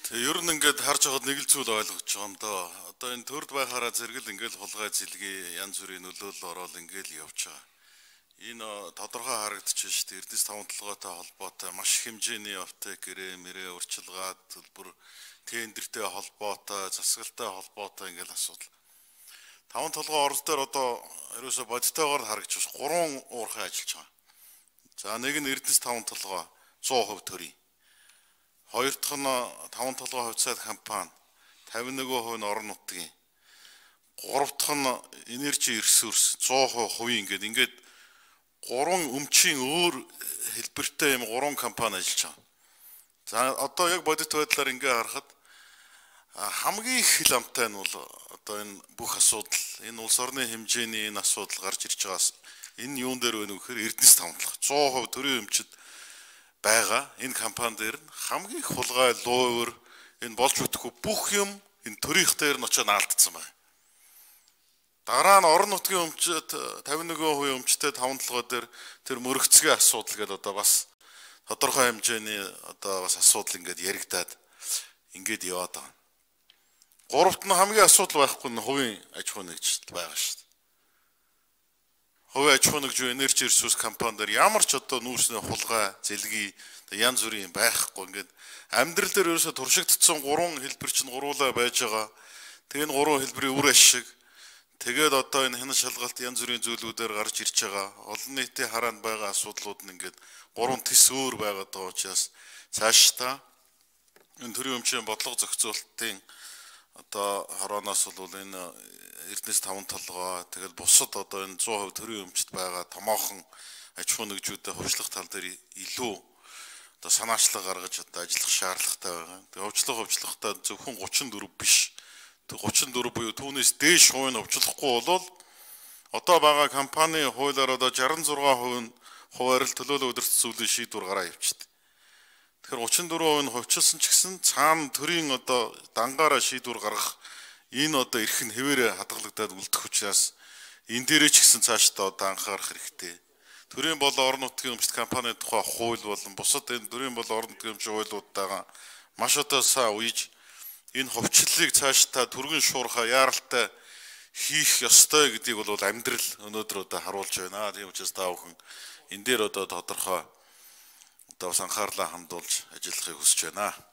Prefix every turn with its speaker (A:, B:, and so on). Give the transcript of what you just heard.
A: Ер нь ингээд харж байгаад нэг л зүйл ойлгож байгаа юм даа. Одоо энэ төрд байхаараа зэрэгэл ингээд хулгай зилгээ янз бүрийн нөлөөлөл ороод ингээд явж байгаа. Энэ тодорхой харагдчихжээ шүү дээ. Эрдэс таван толгойтой холбоотой маш их хэмжээний аптек гэрээ мэрээ урьдчилгаад төлбөр тендертэй холбоотой, засагалтай холбоотой ингээд асуудал. Таван толгой орол дээр одоо ерөөсө бодитойгоор харагдаж байна. 3 уурхай ажиллаж байгаа. За нэг нь Эрдэс таван толгой 100% төрийн. Хоёр дахь нь таван толгой хувьцаат компани 51% нь орон нутгийн. Гурав дахь нь энержи ресурс 100% хувийн ингээд 3 өмчийн өөр хэлбэртэй юм 3 компани ажиллаж байгаа. За одоо яг бодит байдлаар ингээд харахад хамгийн их хил амтай нь бол одоо энэ бүх асуудал энэ улс орны хэмжээний энэ асуудал гарч ирж байгаас энэ юун дээр вэ нөхөр Эрдэнэс таван толгой 100% төрийн өмчөд байгаа энэ компани дээр хамгийн их хулгай луур энэ болж бүтэхгүй бүх юм энэ төрийнх дээр нь очиж наалдсан байна. Дараа нь орон нутгийн өмчөд 51% өмчтэй таван толгой дээр тэр мөрөгцгийн асуудал гэдэг одоо бас тодорхой хэмжээний одоо бас асуудал ингээд яригадаад ингээд яваад байгаа. Гуравт нь хамгийн асуудал байхгүй нь хувийн аж ахуй нэгжилт байгаа шүү дээ. Хувийн аж ахуй нэгж энержи ресурс компани дээр ямар ч одоо нүүрсний хулгай, зэлгий янз бүрийн байхгүй ингээд амьдрал дээр ерөөсө туршигдсан 3 хэлбэр чинь гуруулаа байж байгаа. Тэгээ энэ 3 хэлбэрийн үр ашиг тэгээд одоо энэ хянах шалгалт янз бүрийн зүйлүүдээр гарч ирж байгаа. Олон нийтийн хараанд байгаа асуудлууд нь ингээд 3 тис өөр байгаад байгаа учраас цааш та энэ төрийн өмчийн бодлого зохицуулалтын одоо хорооноос бол энэ Эрдэнэс таван толгой тэгэл бусад одоо энэ 100% төрийн өмчт байгаа томоохон аж ахуй нэгжүүдэд хувьчлах тал дээр илүү одоо санаачлаг гаргаж одоо ажиллах шаардлагатай байгаа. Тэгээ хувьчлахтаа зөвхөн 34 биш. 34 буюу түүнээс дээш хувийн хувьчлахгүй болвол одоо байгаа компани хуулиар одоо 66% нь хуваарил төлөөлөл удирдах зүйлийн шийдвэр гараа явчихдаг. Тэгэхээр 34% нь хувьчилсан ч гэсэн цаана төрийн одоо дангаараа шийдвэр гаргах энэ одоо эрх нь хэвээрээ хадгалагдаад үлдэх учраас энэ дээрээ ч гэсэн цаашдаа одоо анхаарах хэрэгтэй. Төрийн бол орон нутгийн өмчт компани тухай хууль болон бусад энэ төрийн бол орон нутгийн өмчт хуулиудтайгаа маш одоо сайн уйж энэ хувьчлалыг цаашдаа түргэн шуурхаа яаралтай хийх ёстой гэдгийг бол амьдрал өнөөдөр одоо харуулж байна. Тийм учраас та бүхэн энэ дээр одоо тодорхой одоо анхаарлаа хандуулж ажиллахыг хүсэж байна.